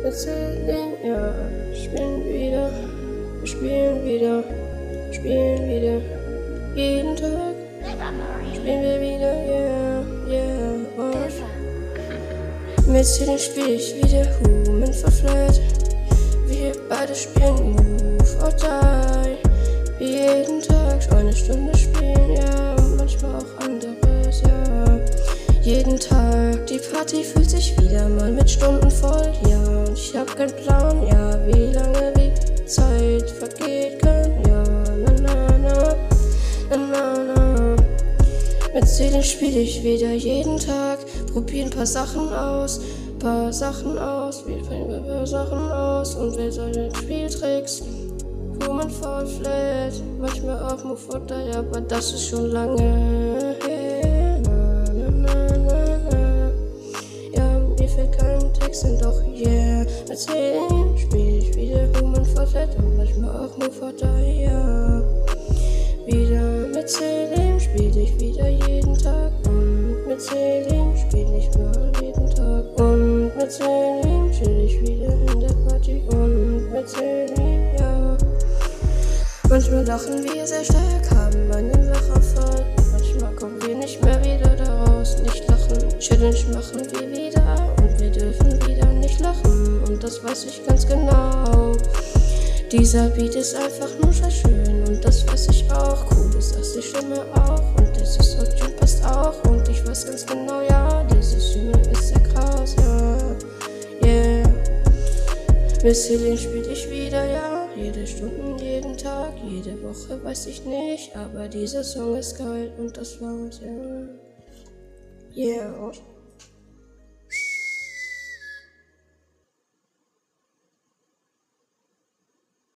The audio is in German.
Erzählen, ja, spielen wieder, jeden Tag spielen wir wieder, yeah. Und mit Zielen spiel ich wieder Human for Flat. Wir beide spielen Move or Die. Jeden Tag eine Stunde spielen, ja, und manchmal auch anderes, ja. Jeden Tag, die Party fühlt sich wieder mal mit Stunden voll, ja. Und ich hab keinen Plan, ja, wie lange die Zeit vergeht kann, ja. Na. Mit Zielen spiel ich wieder jeden Tag, probier ein paar Sachen aus, wir probieren ein paar Sachen aus und wir sollen Spieltricks. Human for Flat, manchmal auch Move or Die, aber das ist schon lange her. Ja, mir fehlt kein Text und doch, yeah. Mit Zielen spiel ich wieder Human for Flat und manchmal auch Move or Die, ja. Wieder mit Zielen spiel ich wieder jeden Tag und mit Zielen spiel ich mal jeden Tag und mit Zielen chill ich wieder in der Party und mit Zielen, ja. Manchmal lachen wir sehr stark, haben einen Lachanfall. Manchmal kommen wir nicht mehr wieder daraus. Nicht lachen, Challenge machen wir wieder und wir dürfen wieder nicht lachen. Und das weiß ich ganz genau. Dieser Beat ist einfach nur sehr schön und das weiß ich auch. Cool ist das die Stimme auch und dieses Audio passt auch. Und ich weiß ganz genau, ja, diese Stimme ist sehr krass, ja, yeah. Mit Celine spiel ich wieder, ja, jede Stunde, jeden Tag, jede Woche, weiß ich nicht, aber dieser Song ist geil und das war's, ja. Yeah.